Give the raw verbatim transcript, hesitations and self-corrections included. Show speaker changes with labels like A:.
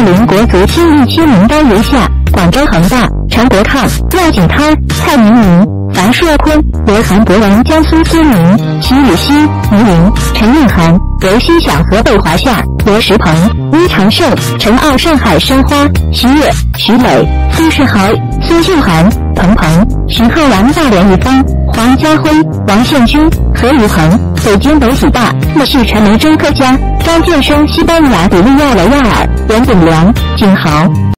A: 面临国足新一期名单如下：广州恒大、陈国抗、廖景涛、蔡明明、樊硕坤、罗韩博文、江苏苏宁、齐宇熙、倪林、陈运涵、刘希想河北华夏、罗时鹏、殷长胜、陈傲上海申花、徐越、徐磊、苏世豪、孙秀涵、彭鹏、徐浩然大连一方、黄家辉、王献军、何宇鹏。北京北体大、陆续传媒中科家、张建生、西班牙比利亚雷亚尔、袁炳良、景豪。